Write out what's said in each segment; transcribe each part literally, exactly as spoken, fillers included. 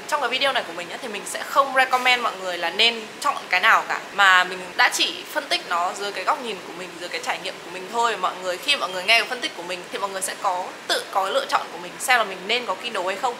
trong cái video này của mình á, thì mình sẽ không recommend mọi người là nên chọn cái nào cả, mà mình đã chỉ phân tích nó dưới cái góc nhìn của mình, dưới cái trải nghiệm của mình thôi. Mọi người khi mọi người nghe cái phân tích của mình thì mọi người sẽ có tự có cái lựa chọn của mình xem là mình nên có Kindle hay không.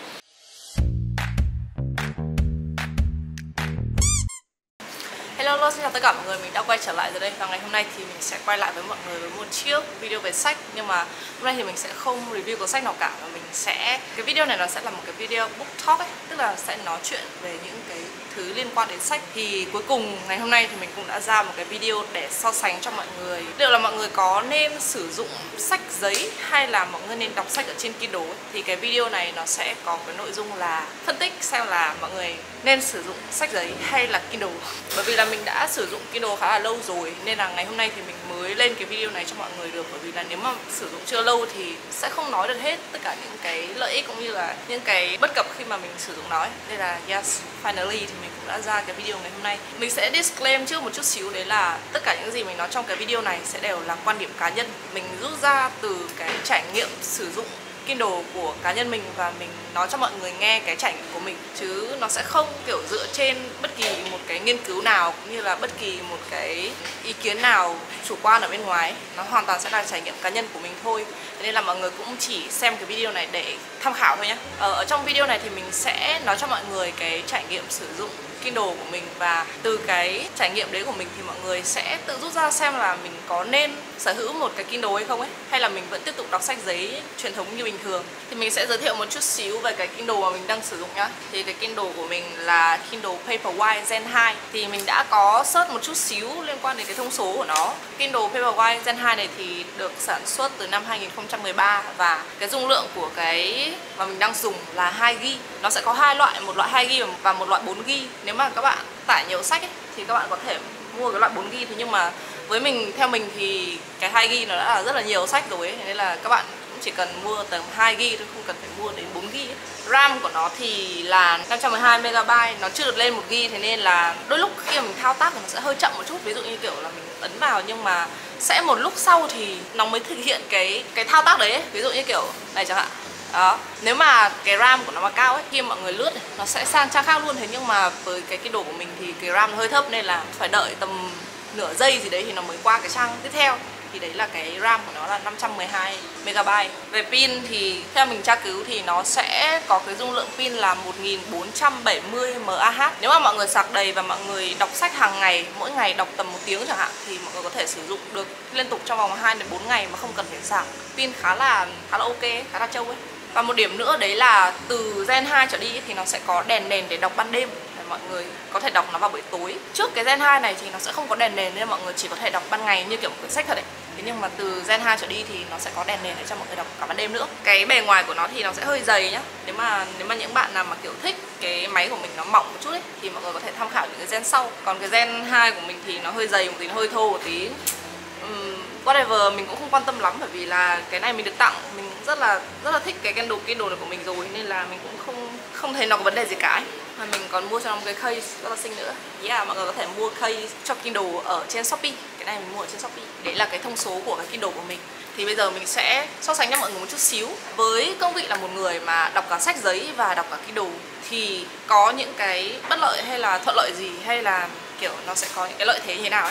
Hello, hello, xin chào tất cả mọi người, mình đã quay trở lại rồi đây. Và ngày hôm nay thì mình sẽ quay lại với mọi người với một chiếc video về sách. Nhưng mà hôm nay thì mình sẽ không review cuốn sách nào cả, mà mình sẽ... Cái video này nó sẽ là một cái video book talk ấy, tức là sẽ nói chuyện về những cái thứ liên quan đến sách. Thì cuối cùng ngày hôm nay thì mình cũng đã ra một cái video để so sánh cho mọi người liệu là mọi người có nên sử dụng sách giấy hay là mọi người nên đọc sách ở trên Kindle ấy. Thì cái video này nó sẽ có cái nội dung là phân tích xem là mọi người nên sử dụng sách giấy hay là Kindle. Bởi vì là mình đã sử dụng Kindle khá là lâu rồi nên là ngày hôm nay thì mình mới lên cái video này cho mọi người được. Bởi vì là nếu mà sử dụng chưa lâu thì sẽ không nói được hết tất cả những cái lợi ích cũng như là những cái bất cập khi mà mình sử dụng nó. Nên là yes, finally thì mình cũng đã ra cái video ngày hôm nay. Mình sẽ disclaim trước một chút xíu, đấy là tất cả những gì mình nói trong cái video này sẽ đều là quan điểm cá nhân. Mình rút ra từ cái trải nghiệm sử dụng Kindle của cá nhân mình và mình nói cho mọi người nghe cái trải nghiệm của mình, chứ nó sẽ không kiểu dựa trên bất kỳ một cái nghiên cứu nào cũng như là bất kỳ một cái ý kiến nào chủ quan ở bên ngoài. Nó hoàn toàn sẽ là trải nghiệm cá nhân của mình thôi. Thế nên là mọi người cũng chỉ xem cái video này để tham khảo thôi nhé. Ở, ở trong video này thì mình sẽ nói cho mọi người cái trải nghiệm sử dụng Kindle của mình, và từ cái trải nghiệm đấy của mình thì mọi người sẽ tự rút ra xem là mình có nên sở hữu một cái Kindle hay không ấy, hay là mình vẫn tiếp tục đọc sách giấy truyền thống như bình thường. Thì mình sẽ giới thiệu một chút xíu về cái Kindle mà mình đang sử dụng nhá. Thì cái Kindle của mình là Kindle Paperwhite Gen hai. Thì mình đã có search một chút xíu liên quan đến cái thông số của nó. Kindle Paperwhite Gen hai này thì được sản xuất từ năm hai nghìn không trăm mười ba, và cái dung lượng của cái mà mình đang dùng là hai gi ga bai. Nó sẽ có hai loại, một loại hai gi ga bai và một loại bốn gi ga bai. Nếu mà các bạn tải nhiều sách ấy, thì các bạn có thể mua cái loại bốn gi ga bai. Thế nhưng mà với mình, theo mình thì cái hai gi ga bai nó đã là rất là nhiều sách rồi ấy. Nên là các bạn cũng chỉ cần mua tầm hai gi ga bai thôi, không cần phải mua đến bốn gi ga bai. RAM của nó thì là năm trăm mười hai mê ga bai, nó chưa được lên một gi ga bai. Thế nên là đôi lúc khi mà mình thao tác thì nó sẽ hơi chậm một chút. Ví dụ như kiểu là mình ấn vào nhưng mà sẽ một lúc sau thì nó mới thực hiện cái cái thao tác đấy ấy. Ví dụ như kiểu này chẳng hạn. Đó, nếu mà cái RAM của nó mà cao ấy, khi mọi người lướt ấy, nó sẽ sang trang khác luôn. Thế nhưng mà với cái Kindle của mình thì cái RAM nó hơi thấp, nên là phải đợi tầm nửa giây gì đấy thì nó mới qua cái trang tiếp theo. Thì đấy là cái RAM của nó là năm trăm mười hai mê ga bai. Về pin thì theo mình tra cứu thì nó sẽ có cái dung lượng pin là một nghìn bốn trăm bảy mươi mAh. Nếu mà mọi người sạc đầy và mọi người đọc sách hàng ngày, mỗi ngày đọc tầm một tiếng chẳng hạn, thì mọi người có thể sử dụng được liên tục trong vòng hai đến bốn ngày mà không cần phải sạc. Pin khá là khá là ok, khá là trâu ấy. Và một điểm nữa đấy là từ Gen hai trở đi thì nó sẽ có đèn nền để đọc ban đêm. Mọi người có thể đọc nó vào buổi tối. Trước cái Gen hai này thì nó sẽ không có đèn nền nên mọi người chỉ có thể đọc ban ngày như kiểu một cuốn sách thật đấy. Thế nhưng mà từ Gen hai trở đi thì nó sẽ có đèn nền để cho mọi người đọc cả ban đêm nữa. Cái bề ngoài của nó thì nó sẽ hơi dày nhá. Nếu mà nếu mà những bạn nào mà kiểu thích cái máy của mình nó mỏng một chút ấy, thì mọi người có thể tham khảo những cái gen sau. Còn cái Gen hai của mình thì nó hơi dày một tí, nó hơi thô một tí. Uhm, whatever, mình cũng không quan tâm lắm, bởi vì là cái này mình được tặng, mình rất là rất là thích cái Kindle Kindle này của mình rồi, nên là mình cũng không không thấy nó có vấn đề gì cả ấy. Mà mình còn mua cho nó một cái case rất là xinh nữa. Yeah, mọi người có thể mua case cho Kindle ở trên Shopee. Cái này mình mua ở trên Shopee. Đấy là cái thông số của cái Kindle của mình. Thì bây giờ mình sẽ so sánh cho mọi người một chút xíu. Với cương vị là một người mà đọc cả sách giấy và đọc cả Kindle thì có những cái bất lợi hay là thuận lợi gì, hay là kiểu nó sẽ có những cái lợi thế như thế nào ấy.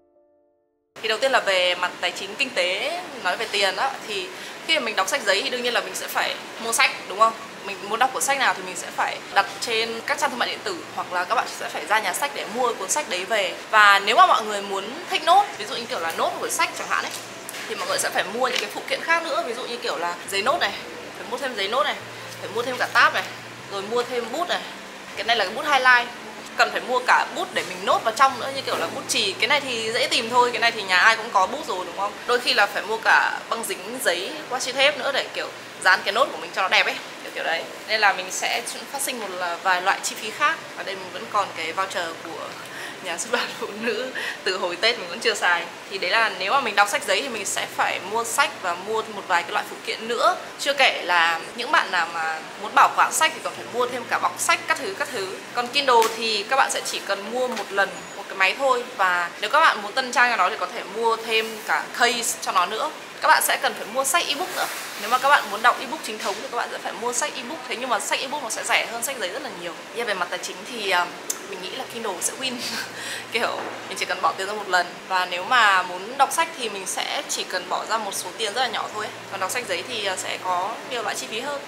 Thì đầu tiên là về mặt tài chính kinh tế, nói về tiền đó, thì khi mà mình đọc sách giấy thì đương nhiên là mình sẽ phải mua sách, đúng không? Mình muốn đọc cuốn sách nào thì mình sẽ phải đặt trên các trang thương mại điện tử, hoặc là các bạn sẽ phải ra nhà sách để mua cuốn sách đấy về. Và nếu mà mọi người muốn take note, ví dụ như kiểu là nốt một cuốn sách chẳng hạn ấy, thì mọi người sẽ phải mua những cái phụ kiện khác nữa. Ví dụ như kiểu là giấy nốt này, phải mua thêm giấy nốt này, phải mua thêm cả tab này, rồi mua thêm bút này. Cái này là cái bút highlight, cần phải mua cả bút để mình nốt vào trong nữa, như kiểu là bút chì. Cái này thì dễ tìm thôi, cái này thì nhà ai cũng có bút rồi, đúng không? Đôi khi là phải mua cả băng dính giấy washi tape nữa để kiểu dán cái nốt của mình cho nó đẹp ấy, kiểu kiểu đấy. Nên là mình sẽ phát sinh một là vài loại chi phí khác. Ở đây mình vẫn còn cái voucher của nhà xuất bản phụ nữ từ hồi Tết mình vẫn chưa xài. Thì đấy là nếu mà mình đọc sách giấy thì mình sẽ phải mua sách và mua một vài cái loại phụ kiện nữa. Chưa kể là những bạn nào mà muốn bảo quản sách thì còn phải mua thêm cả bọc sách các thứ các thứ. Còn Kindle thì các bạn sẽ chỉ cần mua một lần một cái máy thôi. Và nếu các bạn muốn tân trang cho nó thì có thể mua thêm cả case cho nó nữa. các bạn sẽ cần phải mua sách ebook nữa. Nếu mà các bạn muốn đọc ebook chính thống thì các bạn sẽ phải mua sách ebook. Thế nhưng mà sách ebook nó sẽ rẻ hơn sách giấy rất là nhiều. Nhưng về mặt tài chính thì uh, mình nghĩ là Kindle sẽ win. Kiểu mình chỉ cần bỏ tiền ra một lần. Và nếu mà muốn đọc sách thì mình sẽ chỉ cần bỏ ra một số tiền rất là nhỏ thôi. Còn đọc sách giấy thì sẽ có nhiều loại chi phí hơn.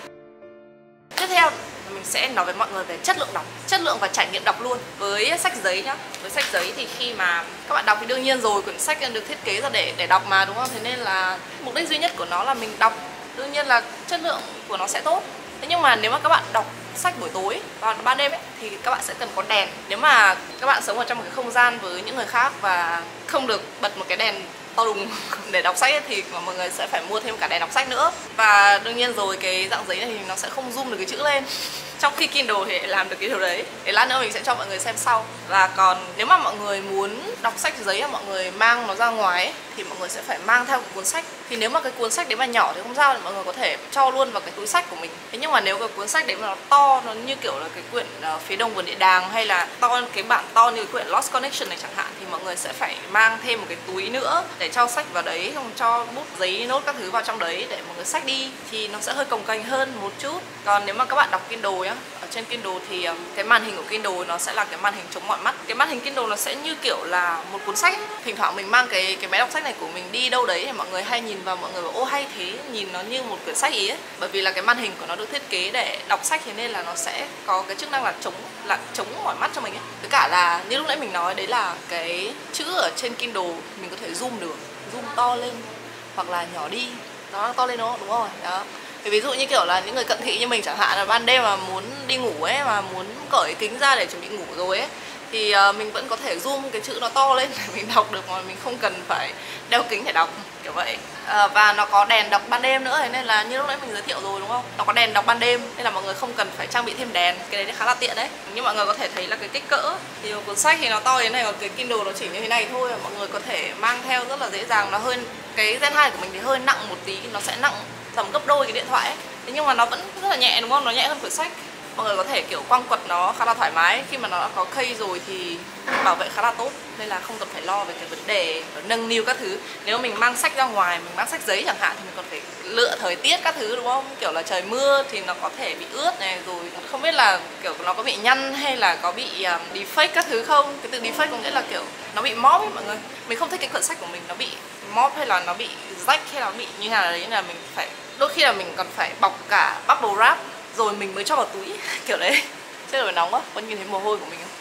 Tiếp theo mình sẽ nói với mọi người về chất lượng đọc, chất lượng và trải nghiệm đọc luôn. Với sách giấy nhá, với sách giấy thì khi mà các bạn đọc thì đương nhiên rồi, quyển sách được thiết kế ra để để đọc mà, đúng không? Thế nên là mục đích duy nhất của nó là mình đọc, đương nhiên là chất lượng của nó sẽ tốt. Thế nhưng mà nếu mà các bạn đọc sách buổi tối và ban đêm ấy, thì các bạn sẽ cần có đèn. Nếu mà các bạn sống ở trong một cái không gian với những người khác và không được bật một cái đèn to đùng để đọc sách ấy, thì mọi người sẽ phải mua thêm cả đèn đọc sách nữa. Và đương nhiên rồi, cái dạng giấy này thì nó sẽ không zoom được cái chữ lên, trong khi Kindle thì làm được cái điều đấy. Để lát nữa mình sẽ cho mọi người xem sau. Và còn nếu mà mọi người muốn đọc sách giấy mà mọi người mang nó ra ngoài ấy, thì mọi người sẽ phải mang theo cái cuốn sách. Thì nếu mà cái cuốn sách đấy mà nhỏ thì không sao, thì mọi người có thể cho luôn vào cái túi sách của mình. Thế nhưng mà nếu cái cuốn sách đấy mà nó to, nó như kiểu là cái quyển uh, Phía Đông Vườn Địa Đàng, hay là to cái bản to như cái quyển Lost Connection này chẳng hạn, thì mọi người sẽ phải mang thêm một cái túi nữa để cho sách vào đấy, không cho bút giấy nốt các thứ vào trong đấy để mọi người xách đi, thì nó sẽ hơi cồng kềnh hơn một chút. Còn nếu mà các bạn đọc Kindle nhá, ở trên Kindle thì cái màn hình của Kindle nó sẽ là cái màn hình chống mỏi mắt. Cái màn hình Kindle nó sẽ như kiểu là một cuốn sách ấy. Thỉnh thoảng mình mang cái cái máy đọc sách này của mình đi đâu đấy thì mọi người hay nhìn vào, mọi người bảo ô hay thế, nhìn nó như một quyển sách ý ấy. Bởi vì là cái màn hình của nó được thiết kế để đọc sách, thế nên là nó sẽ có cái chức năng là chống là chống mỏi mắt cho mình ấy. Với cả là như lúc nãy mình nói đấy, là cái chữ ở trên Kindle mình có thể zoom được, zoom to lên hoặc là nhỏ đi, nó to lên đó, đúng rồi đó. Thì ví dụ như kiểu là những người cận thị như mình chẳng hạn, là ban đêm mà muốn đi ngủ ấy, mà muốn cởi kính ra để chuẩn bị ngủ rồi ấy, thì uh, mình vẫn có thể zoom cái chữ nó to lên để mình đọc được, mà mình không cần phải đeo kính để đọc, kiểu vậy. Uh, và nó có đèn đọc ban đêm nữa, thế nên là như lúc nãy mình giới thiệu rồi, đúng không? Nó có đèn đọc ban đêm, nên là mọi người không cần phải trang bị thêm đèn. Cái đấy khá là tiện đấy. Nhưng mọi người có thể thấy là cái kích cỡ thì cuốn sách thì nó to thế này, còn cái Kindle nó chỉ như thế này thôi. Mọi người có thể mang theo rất là dễ dàng. Nó hơi, cái Gen hai của mình thì hơi nặng một tí, nó sẽ nặng tầm gấp đôi cái điện thoại ấy. Thế nhưng mà nó vẫn rất là nhẹ, đúng không? Nó nhẹ hơn quyển sách. Mọi người có thể kiểu quăng quật nó khá là thoải mái. Khi mà nó đã có case rồi thì bảo vệ khá là tốt, nên là không cần phải lo về cái vấn đề nâng niu các thứ. Nếu mình mang sách ra ngoài, mình mang sách giấy chẳng hạn, thì mình còn phải lựa thời tiết các thứ, đúng không? Kiểu là trời mưa thì nó có thể bị ướt này, rồi không biết là kiểu nó có bị nhăn hay là có bị um, defect các thứ không. Cái từ defect có nghĩa là kiểu nó bị móp ấy mọi người. Mình không thích cái quyển sách của mình nó bị móp hay là nó bị rách hay là nó bị như nào đấy, là mình phải, đôi khi là mình còn phải bọc cả bubble wrap rồi mình mới cho vào túi kiểu đấy. Chết rồi, nóng quá, có nhìn thấy mồ hôi của mình không?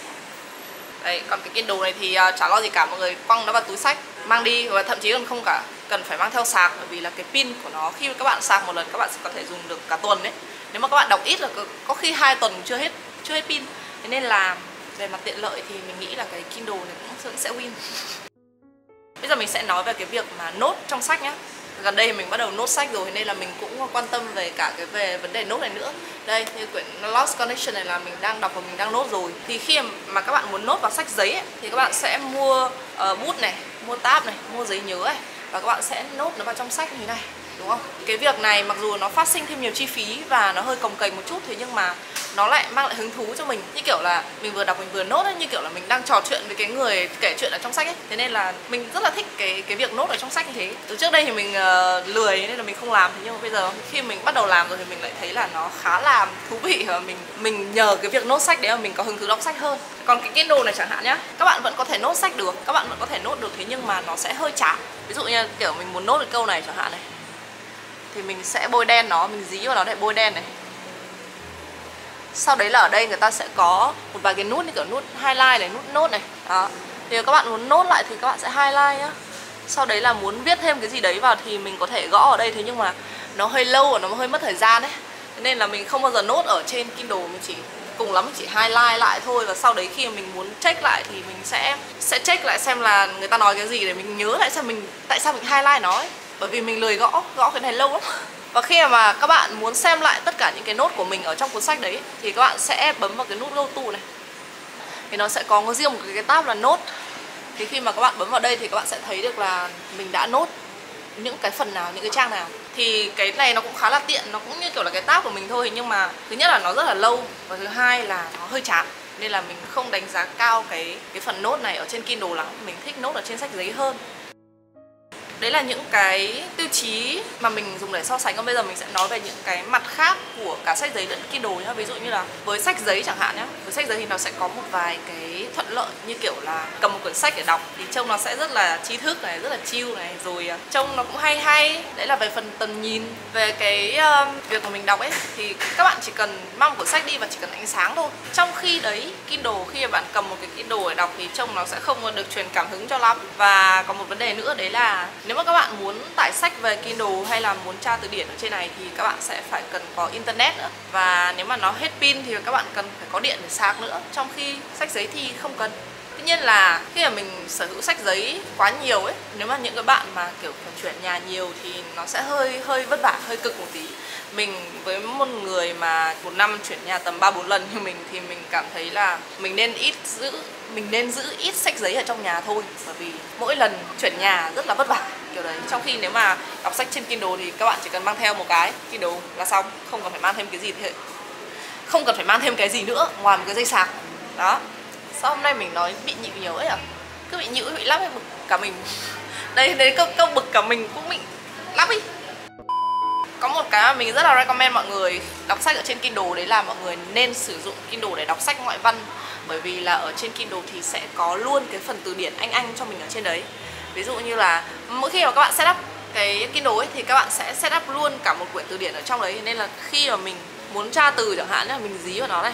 Đấy, còn cái Kindle này thì uh, chả lo gì cả, mọi người quăng nó vào túi sách mang đi, và thậm chí còn không cả cần phải mang theo sạc, bởi vì là cái pin của nó khi các bạn sạc một lần các bạn sẽ có thể dùng được cả tuần đấy. Nếu mà các bạn đọc ít là có, có khi hai tuần chưa hết chưa hết pin. Thế nên là về mặt tiện lợi thì mình nghĩ là cái Kindle này cũng sẽ win. Bây giờ mình sẽ nói về cái việc mà nốt trong sách nhá. Gần đây mình bắt đầu nốt sách rồi, nên là mình cũng quan tâm về cả cái về vấn đề nốt này nữa. Đây, như quyển Lost Connection này là mình đang đọc và mình đang nốt rồi. Thì khi mà các bạn muốn nốt vào sách giấy ấy, thì các bạn sẽ mua uh, bút này, mua tab này, mua giấy nhớ này, và các bạn sẽ nốt nó vào trong sách như thế này, đúng không? Cái việc này mặc dù nó phát sinh thêm nhiều chi phí và nó hơi cồng kềnh một chút, thế nhưng mà nó lại mang lại hứng thú cho mình. Như kiểu là mình vừa đọc mình vừa nốt ấy, như kiểu là mình đang trò chuyện với cái người kể chuyện ở trong sách ấy. Thế nên là mình rất là thích cái cái việc nốt ở trong sách như thế. Từ trước đây thì mình uh, lười nên là mình không làm, thế nhưng mà bây giờ khi mình bắt đầu làm rồi thì mình lại thấy là nó khá là thú vị, và mình mình nhờ cái việc nốt sách đấy mà mình có hứng thú đọc sách hơn. Còn cái Kindle này chẳng hạn nhá, các bạn vẫn có thể nốt sách được, các bạn vẫn có thể nốt được, thế nhưng mà nó sẽ hơi chán. Ví dụ như kiểu mình muốn nốt cái câu này chẳng hạn này, thì mình sẽ bôi đen nó, mình dí vào nó để bôi đen này. Sau đấy là ở đây người ta sẽ có một vài cái nút như kiểu nút highlight này, nút nốt này. Đó. Thì các bạn muốn nốt lại thì các bạn sẽ highlight nhá. Sau đấy là muốn viết thêm cái gì đấy vào thì mình có thể gõ ở đây, thế nhưng mà nó hơi lâu và nó hơi mất thời gian đấy. Thế nên là mình không bao giờ nốt ở trên Kindle, mình chỉ cùng lắm mình chỉ highlight lại thôi, và sau đấy khi mà mình muốn check lại thì mình sẽ sẽ check lại xem là người ta nói cái gì để mình nhớ lại xem mình tại sao mình highlight nó ấy. Bởi vì mình lười gõ, gõ cái này lâu lắm. Và khi mà các bạn muốn xem lại tất cả những cái nốt của mình ở trong cuốn sách đấy thì các bạn sẽ bấm vào cái nút Go To này. Thì nó sẽ có riêng một cái tab là nốt. Thì khi mà các bạn bấm vào đây thì các bạn sẽ thấy được là mình đã nốt những cái phần nào, những cái trang nào. Thì cái này nó cũng khá là tiện, nó cũng như kiểu là cái tab của mình thôi, nhưng mà thứ nhất là nó rất là lâu, và thứ hai là nó hơi chán. Nên là mình không đánh giá cao cái cái phần nốt này ở trên Kindle lắm, mình thích nốt ở trên sách giấy hơn. đấy là những cái tiêu chí mà mình dùng để so sánh. Còn bây giờ mình sẽ nói về những cái mặt khác của cả sách giấy lẫn Kindle nhá. Ví dụ như là với sách giấy chẳng hạn nhá, với sách giấy thì nó sẽ có một vài cái thuận lợi, như kiểu là cầm một quyển sách để đọc thì trông nó sẽ rất là trí thức này, rất là chill này, rồi trông nó cũng hay hay. Đấy là về phần tầm nhìn. Về cái uh, việc mà mình đọc ấy thì các bạn chỉ cần mang một cuốn sách đi và chỉ cần ánh sáng thôi. Trong khi đấy Kindle, khi mà bạn cầm một cái Kindle để đọc thì trông nó sẽ không được truyền cảm hứng cho lắm. Và còn một vấn đề nữa, đấy là nếu mà các bạn muốn tải sách về Kindle hay là muốn tra từ điển ở trên này thì các bạn sẽ phải cần có internet nữa. Và nếu mà nó hết pin thì các bạn cần phải có điện để sạc nữa, trong khi sách giấy thì không cần. Tuy nhiên là khi mà mình sở hữu sách giấy quá nhiều ấy, nếu mà những cái bạn mà kiểu phải chuyển nhà nhiều thì nó sẽ hơi hơi vất vả, hơi cực một tí. Mình với một người mà một năm chuyển nhà tầm ba bốn lần như mình thì mình cảm thấy là mình nên ít giữ mình nên giữ ít sách giấy ở trong nhà thôi, bởi vì mỗi lần chuyển nhà rất là vất vả kiểu đấy. Trong khi nếu mà đọc sách trên Kindle thì các bạn chỉ cần mang theo một cái Kindle là xong, không cần phải mang thêm cái gì thế, không cần phải mang thêm cái gì nữa ngoài một cái dây sạc. Đó. Sao hôm nay mình nói bị nhịu nhiều ấy à? Cứ bị nhịu bị lắp ấy, bực cả mình. Đây, đấy câu, câu bực cả mình cũng bị lắp ý. Có một cái mà mình rất là recommend mọi người đọc sách ở trên Kindle, đấy là mọi người nên sử dụng Kindle để đọc sách ngoại văn. Bởi vì là ở trên Kindle thì sẽ có luôn cái phần từ điển Anh Anh cho mình ở trên đấy. Ví dụ như là mỗi khi mà các bạn setup cái Kindle ấy thì các bạn sẽ setup luôn cả một quyển từ điển ở trong đấy. Nên là khi mà mình muốn tra từ chẳng hạn là mình dí vào nó này,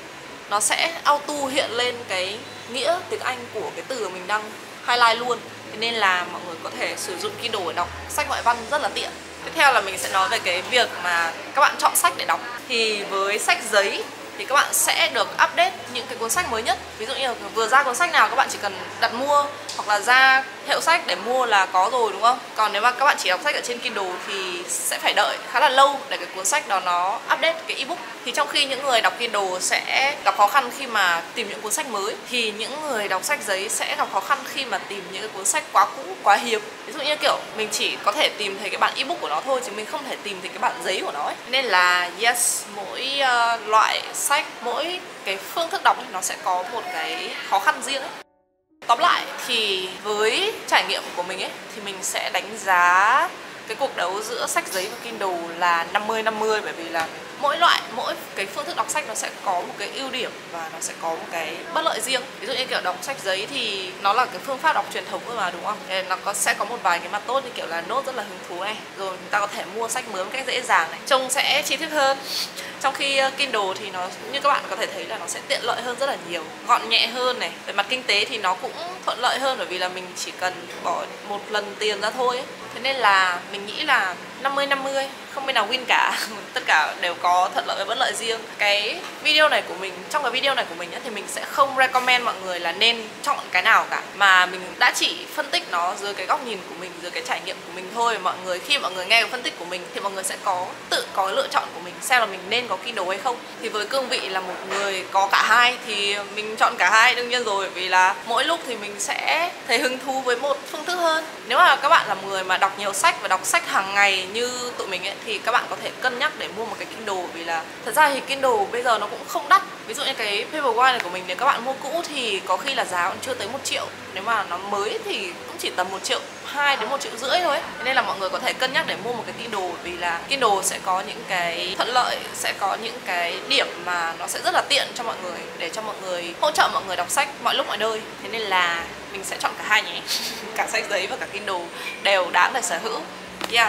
nó sẽ auto hiện lên cái nghĩa tiếng Anh của cái từ mà mình đang highlight luôn. Thế nên là mọi người có thể sử dụng Kindle để đọc sách ngoại văn rất là tiện. Tiếp theo là mình sẽ nói về cái việc mà các bạn chọn sách để đọc. Thì với sách giấy thì các bạn sẽ được update những cái cuốn sách mới nhất. Ví dụ như là vừa ra cuốn sách nào các bạn chỉ cần đặt mua, hoặc là ra hiệu sách để mua là có rồi, đúng không? Còn nếu mà các bạn chỉ đọc sách ở trên Kindle thì sẽ phải đợi khá là lâu để cái cuốn sách đó nó update cái ebook. Thì trong khi những người đọc Kindle sẽ gặp khó khăn khi mà tìm những cuốn sách mới, thì những người đọc sách giấy sẽ gặp khó khăn khi mà tìm những cái cuốn sách quá cũ, quá hiếm. Ví dụ như kiểu mình chỉ có thể tìm thấy cái bản ebook của nó thôi, chứ mình không thể tìm thấy cái bản giấy của nó ấy. Nên là yes, mỗi uh, loại sách, mỗi cái phương thức đọc ấy, nó sẽ có một cái khó khăn riêng ấy. Tóm lại thì với trải nghiệm của mình ấy thì mình sẽ đánh giá cái cuộc đấu giữa sách giấy và Kindle là năm mươi năm mươi, bởi vì là mỗi loại, mỗi cái phương thức đọc sách nó sẽ có một cái ưu điểm và nó sẽ có một cái bất lợi riêng. Ví dụ như kiểu đọc sách giấy thì nó là cái phương pháp đọc truyền thống thôi mà, đúng không? Nên nó có, sẽ có một vài cái mặt tốt như kiểu là nốt rất là hứng thú này, rồi người ta có thể mua sách mới một cách dễ dàng này, trông sẽ chi tiết hơn. Trong khi Kindle thì nó, như các bạn có thể thấy là nó sẽ tiện lợi hơn rất là nhiều, gọn nhẹ hơn này. Về mặt kinh tế thì nó cũng thuận lợi hơn, bởi vì là mình chỉ cần bỏ một lần tiền ra thôi ấy. Thế nên là mình nghĩ là năm mươi năm mươi, không bên nào win cả. Tất cả đều có thuận lợi và bất lợi riêng. Cái video này của mình, trong cái video này của mình ấy, thì mình sẽ không recommend mọi người là nên chọn cái nào cả, mà mình đã chỉ phân tích nó dưới cái góc nhìn của mình, dưới cái trải nghiệm của mình thôi. Mọi người, khi mọi người nghe cái phân tích của mình thì mọi người sẽ có tự có lựa chọn của mình, xem là mình nên có Kindle hay không. Thì với cương vị là một người có cả hai thì mình chọn cả hai đương nhiên rồi, vì là mỗi lúc thì mình sẽ thấy hứng thú với một phương thức hơn. Nếu mà các bạn là một người mà đọc nhiều sách và đọc sách hàng ngày như tụi mình ấy, thì các bạn có thể cân nhắc để mua một cái Kindle, vì là thật ra thì Kindle bây giờ nó cũng không đắt. Ví dụ như cái Paperwhite này của mình, nếu các bạn mua cũ thì có khi là giá còn chưa tới một triệu. Nếu mà nó mới thì cũng chỉ tầm một triệu hai đến một triệu rưỡi thôi. Nên là mọi người có thể cân nhắc để mua một cái Kindle, vì là Kindle sẽ có những cái thuận lợi, sẽ có những cái điểm mà nó sẽ rất là tiện cho mọi người, để cho mọi người hỗ trợ mọi người đọc sách mọi lúc mọi nơi. Thế nên là mình sẽ chọn cả hai nhé. Cả sách giấy và cả Kindle đều đáng để sở hữu. Yeah.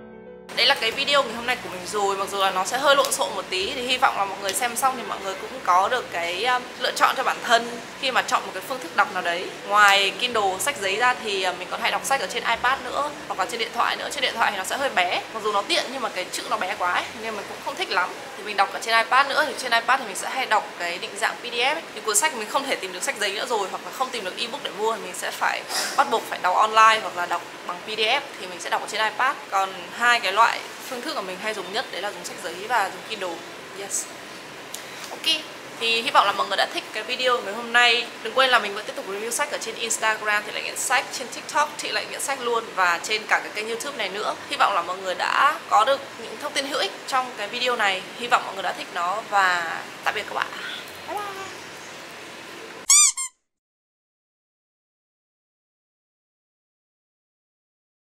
Đấy là cái video ngày hôm nay của mình rồi. Mặc dù là nó sẽ hơi lộn xộn một tí, thì hy vọng là mọi người xem xong thì mọi người cũng có được cái um, lựa chọn cho bản thân khi mà chọn một cái phương thức đọc nào đấy. Ngoài Kindle, sách giấy ra thì mình còn hay đọc sách ở trên iPad nữa, hoặc là trên điện thoại nữa. Trên điện thoại thì nó sẽ hơi bé, mặc dù nó tiện nhưng mà cái chữ nó bé quá ấy, nên mình cũng không thích lắm. Thì mình đọc ở trên iPad nữa, thì trên iPad thì mình sẽ hay đọc cái định dạng pê đê ép ấy. Những cuốn sách mình không thể tìm được sách giấy nữa rồi, hoặc là không tìm được ebook để mua, thì mình sẽ phải bắt buộc phải đọc online hoặc là đọc bằng pê đê ép, thì mình sẽ đọc ở trên iPad. Còn hai cái loại phương thức mà mình hay dùng nhất đấy là dùng sách giấy và dùng Kindle. Yes. Ok. Thì hy vọng là mọi người đã thích cái video ngày hôm nay. Đừng quên là mình vẫn tiếp tục review sách ở trên Instagram Thị Lại Nghiện Sách, trên TikTok Thị Lại Nghiện Sách luôn, và trên cả cái kênh YouTube này nữa. Hy vọng là mọi người đã có được những thông tin hữu ích trong cái video này. Hy vọng mọi người đã thích nó, và tạm biệt các bạn.